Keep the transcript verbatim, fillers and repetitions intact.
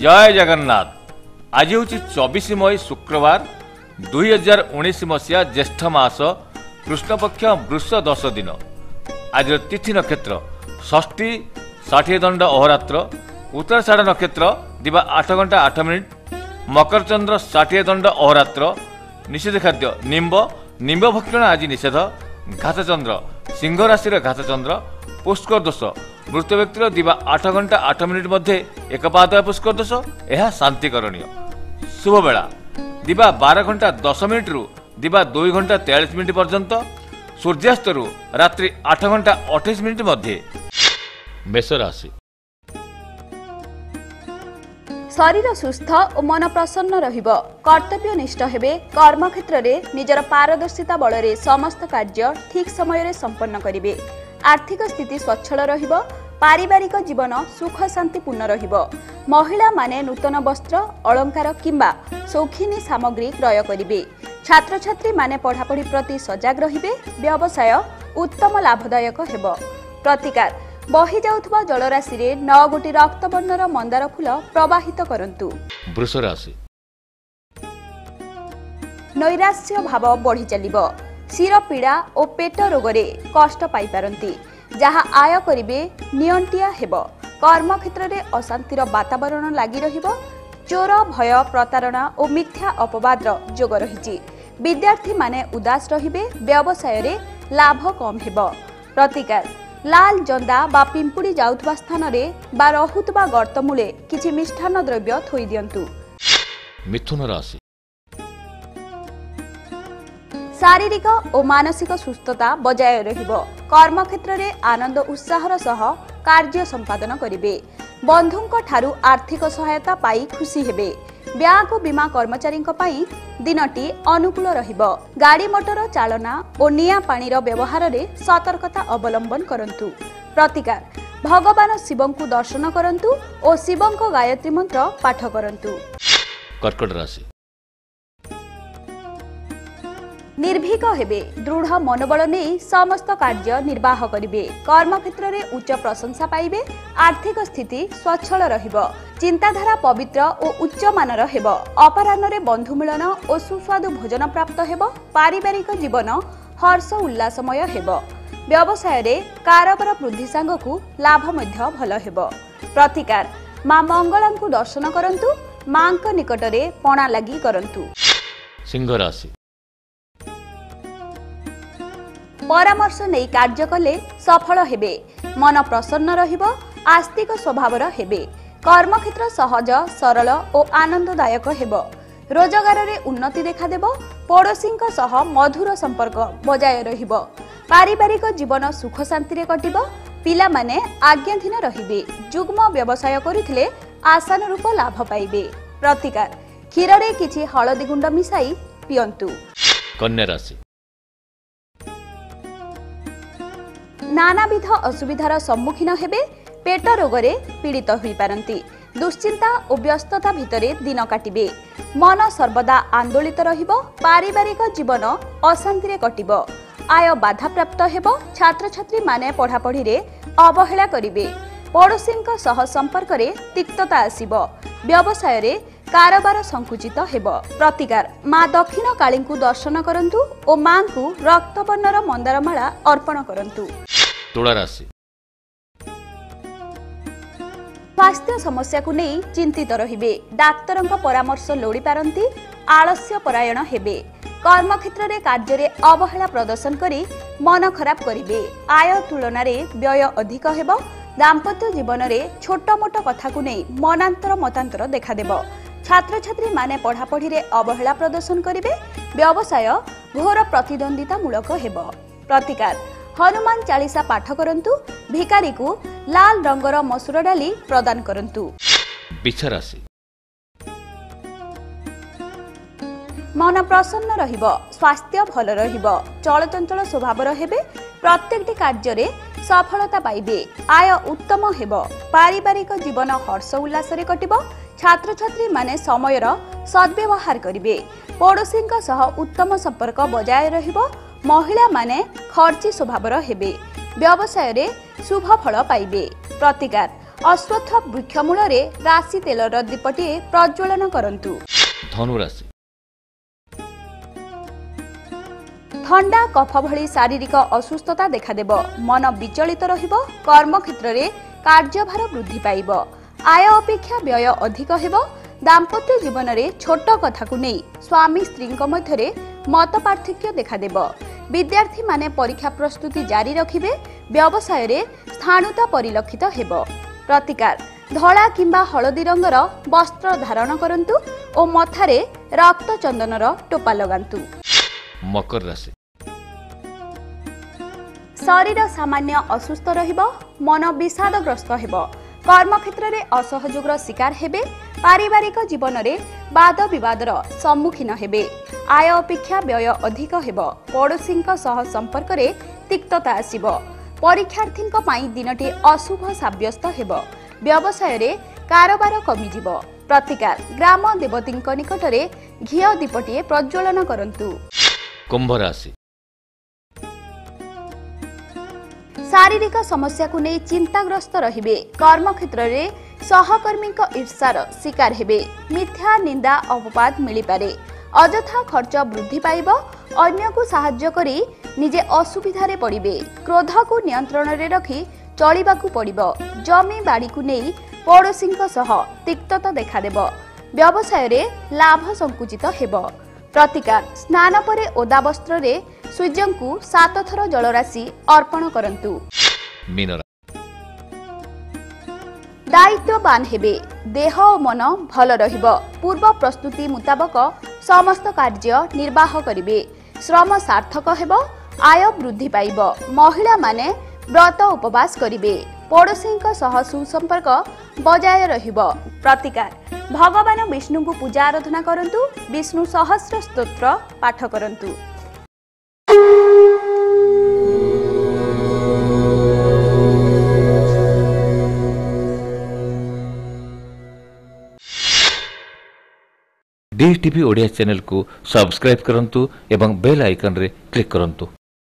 जय जगन्नाथ। आज हूँ चौबीस मई शुक्रवार दुई हजार उन्नीस मसीहा ज्येष्ठ मास कृष्णपक्ष वृष दश दिन। आज तिथि नक्षत्र षष्ठी षाठी दंड अहोरात्र उत्तराषाढ़ नक्षत्र दिवा आठ घंटा आठ मिनिट मकर चंद्र षाठी दंड अहोरात्र निषेध खाद्य निम्ब निम्ब भक्षण आज निषेध घातचंद्र सिंह राशि घातचंद्र पुष्कर दोष मृत व्यक्तिर दिवा आठ घंटा आठ मिनिट मध्य एक पाद पुष्कर दोष यह शांति करणीय। शुभ बेला दिवा बारह घंटा दस मिनिट रु दिवा दुई घंटा तेयालीस मिनिट पर्यंत सूर्यास्त रु रात्रि आठ घंटा अठाईस मिनिट मध्य। मेष राशि शरीर सुस्थ और मन प्रसन्न रहिबो कर्तव्यनिष्ठ हेबे कर्म क्षेत्र में निजर पारदर्शिता बल रे समस्त कार्य ठीक समय रे संपन्न करिवे। आर्थिक स्थिति स्वच्छल रहिबो पारिवारिक जीवन सुख शांतिपूर्ण रहिबो। महिला माने नूतन वस्त्र अलंकार किंबा शौखिनी सामग्री क्रय करिवे। छात्र छात्री माने पढ़ापढ़ी प्रति सजग रहिबे। व्यवसाय उत्तम लाभदायक हेबो। प्रतिकार बही जाउथबा जलराशि रे नौ गोटी रक्तवर्णर मंदार फूल प्रवाहित करंतु। वृष राशि नैराश्य भाव बढ़ी चलिबो। शिर पीड़ा और पेट रोगरे कष्ट पाई पारंती जहाँ आय करिवे नियंटिया हेबो। कर्म क्षेत्र में अशांतिर वातावरण लागी रहिबो। चोर भय प्रतारणा और मिथ्या अपवाद जोग रहिछि। विद्यार्थी माने उदास रहिबे। व्यवसाय रे लाभ कम हेबो। प्रतिकार लाल जंदा बा पिंपुड़ी जाउथबा स्थान रे बा रहुतबा गर्त मूले किछि मिष्ठान द्रव्य थोई दियंतु। मिथुन राशि शारीरिक और मानसिक सुस्थता बजाय रहिबो। कर्म क्षेत्र में आनंद उत्साहर सह कार्य संपादन करिवे। बंधुंक ठारू आर्थिक सहायता पाई खुशी हेबे। बैंक बीमा कर्मचारी पाई दिनटी अनुकूल रहिबो। गाड़ी मोटर चालना और निया पानीर व्यवहार रे सतर्कता अवलंबन करंतु। प्रतिकार भगवान शिवं को दर्शन करंतु और शिवं को गायत्री मंत्र पाठ करंतु। कर्कट राशि निर्भीक हेबे। दृढ़ मनोबल नहीं समस्त कार्य निर्वाह करिवे। कर्म क्षेत्र में उच्च प्रशंसा पाइबे। आर्थिक स्थिति स्वच्छल रहिबो। चिंताधारा पवित्र और उच्च मानर हेबो। अपराह्न रे बंधु मिलन और सुस्वादु भोजन प्राप्त हेबो। पारिवारिक जीवन हर्ष उल्लासमय हेबो। व्यवसाय रे कारोबार वृद्धि सांगकु लाभ मध्य भल हेबो। प्रतिकार मां मंगला को दर्शन करंतु। मां को निकट रे पणा लागि करंतु। सिंह राशि परामर्श नहीं कार्य कले सफल हेबे। मन प्रसन्न रहिबो। आस्तिक स्वभावर हेबे। कर्म क्षेत्र सहज सरल और आनंददायक हेबो। रोजगार रे उन्नति देखा देबो। पड़ोसींक सह मधुर संपर्क बजाय रहिबो। पारिवारिक जीवन सुख शांति रे कटिबो। पिला माने आज्ञाधीन रहिबे। जुग्म व्यवसाय करिथिले आसान रूप लाभ पाइबे। प्रतिकार क्षीर रे किछि हळदी गुंड मिसाई पियंतु। कन्या राशि नानाविध असुविधार सम्मुखीन हेबे। पेट रोगरे पीड़ित होई पारंती। दुश्चिंता और व्यस्तता भितरे दिन काटिबे। मन सर्वदा आंदोलित रहिबो। पारिवारिक जीवन अशांति रे कटिबो। आय बाधा प्राप्त हेबो। छात्र छात्री माने पढ़ापढ़ी रे अवहेला करिवे। पड़ोसींक सह संपर्क रे तिक्तता आसीबो। व्यवसाय रे कारोबार संकुचित हेबो। प्रतिकार मां दक्षिण काली को दर्शन करंतु और मां को रक्तवर्णर मंदार माला अर्पण करंतु। तुला राशि स्वास्थ्य समस्या को नहीं चिंतित रहिबे। डाक्तरंक परामर्श लोड़ी पारंती। आलस्य परायण हेबे। कर्म क्षेत्र में कार्य रे अवहेला प्रदर्शन करी मन खराब करिवे। आय तुलन रे व्यय अधिक हेबो। दाम्पत्य जीवन रे छोट मोट कथा को नहीं मनांतर मतांतर देखा देबो। छात्र छात्री माने पढ़ापढ़ी रे अवहेला प्रदर्शन करिवे। व्यवसाय घोर प्रतिद्वंदिता मूलक हेबो। प्रतिकार हनुमान चालीसा पाठ करंतु। भिकारी को लाल रंगर मसूर डाली प्रदान करंतु। बिच्छा राशि मन प्रसन्न रहिबो। स्वास्थ्य भल रहिबो। चलचंचल स्वभावर हेबे। प्रत्येकटी कार्य रे सफलता पाइबे। आय उत्तम हेबो। पारिवारिक जीवन हर्ष उल्लास रे कटिबो। छात्र छात्री माने समयर सद्व्यवहार करिवे। पड़ोसींक सह उत्तम संपर्क बजाय रहिबो। महिला माने खर्ची स्वभावर हेबे। व्यवसाय रे शुभ फल पाइबे। प्रतिकार अश्वत्थ वृक्ष मूल राशि तेलर दीपटीए प्रज्वलन करंतु। धनु राशि ठंडा कफ भली शारीरिक असुस्थता देखादेब। मन विचलित रहिब। कर्म क्षेत्र में कार्यभार वृद्धि पाइब। आय अपेक्षा व्यय अधिक हेब। दाम्पत्य जीवन में छोट कथा को नहीं स्वामी स्त्री मध्य मत पार्थक्य देखादेब। विद्यार्थी माने परीक्षा प्रस्तुति जारी रखिबे। व्यवसाय रे स्थाणुता परिलक्षित हेब। प्रतिकार धला किंबा हलदी रंगर वस्त्र धारण करंतु और मथारे रक्त चंदनर टोपा लगांतु। मकर राशि शरीर सामान्य असुस्थ रहिब। मन विषादग्रस्त हेब। कर्म क्षेत्र में असहयोगर शिकार हेबे। पारिवारिक जीवन में वाद विवादर सम्मुखीन हेबे। आय अपेक्षा व्यय अधिक हेब। पड़ोशी सह संपर्क में तिक्तता आसिब। परीक्षार्थी पाई दिनटी अशुभ साब्यस्त हेब। व्यवसाय रे कारोबार कमिजिब। प्रतिकार ग्राम देवती निकट में घी दीपटीए प्रज्वलन करंतु। कुंभ राशि शारीरिक समस्या को नहीं चिंताग्रस्त रहिबे। कर्म क्षेत्र में सहकर्मी ईर्षार शिकार हेबे। मिथ्या निंदा अपवाद मिली पारे। अजथा खर्च वृद्धि पाइब। अन्य को साहाय्य करी निजे असुविधारे पड़िबे। क्रोध को नियंत्रण रे रखी चलिबाकू पड़िबो। जमी बाड़ी को नहीं पड़ोशी सह तिक्तता देखादेब। व्यवसाय रे लाभ संकुचित हेब। प्रतिकार स्नान परे ओदा वस्त्र रे सूर्य को सात थर जलराशि अर्पण करंतु। मीन दायित्ववान हेबे। देह और मन भल रहिब। पूर्व प्रस्तुति मुताबक समस्त कार्य निर्वाह करिवे। श्रम सार्थक हेब। आय वृद्धि पाइब। महिला माने व्रत उपवास करिवे। पड़ोशी सह सुसंपर्क बजाय रहिब। प्रतिकार भगवान विष्णु को पूजा आराधना करंतु। विष्णु सहस्र स्तोत्र पाठ करंतु। डी टीवी ओडिया चैनल को सब्सक्राइब करंतु एवं बेल आइकन रे क्लिक करंतु।